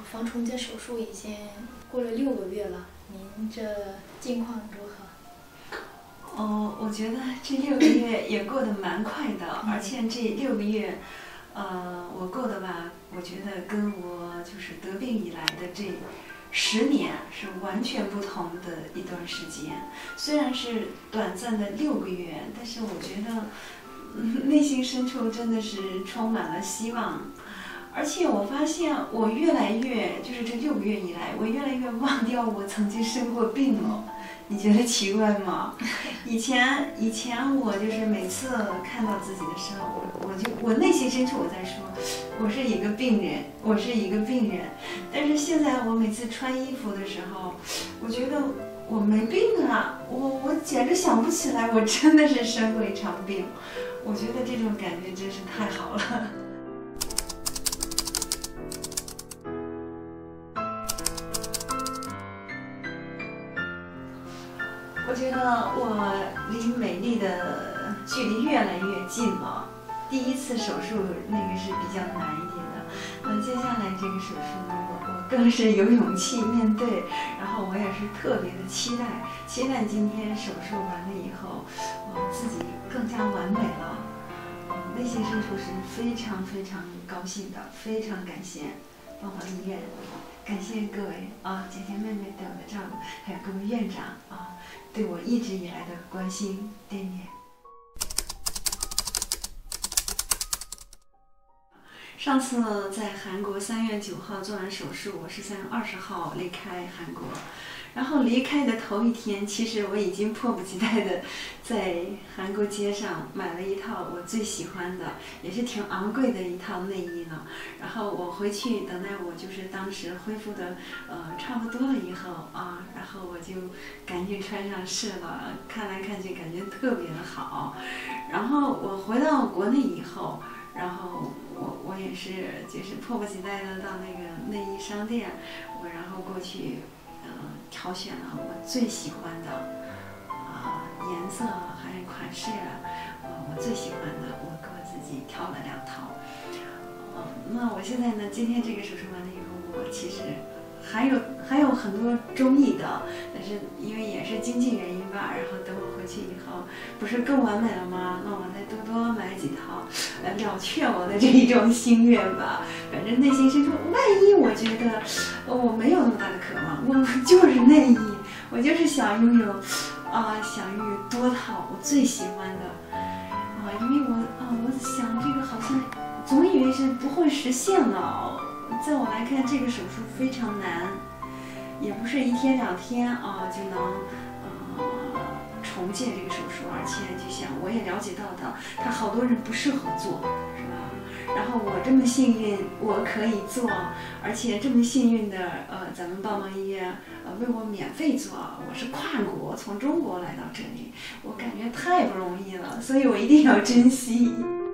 防重建手术已经过了6个月了，您这近况如何？ 我觉得这6个月也过得蛮快的，而且这6个月，我过的吧，我觉得跟我就是得病以来的这10年是完全不同的一段时间。虽然是短暂的6个月，但是我觉得，内心深处真的是充满了希望。而且我发现我越来越，就是这6个月以来，我越来越忘掉我曾经生过病了。你觉得奇怪吗？以前我就是每次看到自己的时候，我内心深处我在说，我是一个病人，我是一个病人。但是现在我每次穿衣服的时候，我觉得我没病啊，我简直想不起来我真的是生过一场病。我觉得这种感觉真是太好了。我觉得我离美丽的距离越来越近了。第一次手术那个是比较难一点的，接下来这个手术呢，我更是有勇气面对，然后我也是特别的期待今天手术完了以后，我自己更加完美了。内心深处是非常非常高兴的，非常感谢凤凰医院，感谢各位姐姐妹妹对我的照顾，还有各位院长对我一直以来的关心惦念。上次在韩国3月9号做完手术，我是3月20号离开韩国。然后离开的头一天，其实我已经迫不及待的在韩国街上买了一套我最喜欢的，也是挺昂贵的一套内衣呢。然后我回去等待我就是当时恢复的差不多了以后然后我就赶紧穿上试了，看来看去感觉特别的好。然后我回到国内以后，然后我也是就是迫不及待的到那个内衣商店，然后过去挑选了我最喜欢的颜色还有款式我最喜欢的，我给我自己挑了2套。那我现在呢，今天这个手术完了以后，我其实还有很多中意的，但是因为也是经济原因吧，然后等我回去以后，不是更完美了吗？那我再多买几套，了却我的这一种心愿吧。反正内心深处，万一我觉得我没有那么大的渴望，我就是内衣，我就是想拥有多套我最喜欢的因为我想这个好像总以为是不会实现了。在我来看，这个手术非常难，也不是1天2天就能重建这个手术，而且就像我也了解到的，他好多人不适合做，是吧？然后我这么幸运，我可以做，而且这么幸运的咱们帮忙医院为我免费做，我是跨国从中国来到这里，我感觉太不容易了，所以我一定要珍惜。